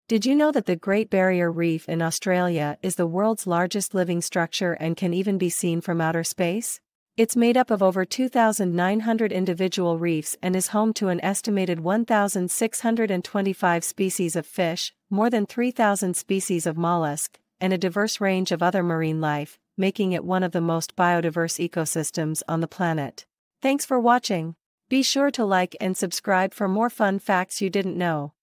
Did you know that the Great Barrier Reef in Australia is the world's largest living structure and can even be seen from outer space? It's made up of over 2,900 individual reefs and is home to an estimated 1,625 species of fish, more than 3,000 species of mollusk, and a diverse range of other marine life, making it one of the most biodiverse ecosystems on the planet. Thanks for watching. Be sure to like and subscribe for more fun facts you didn't know.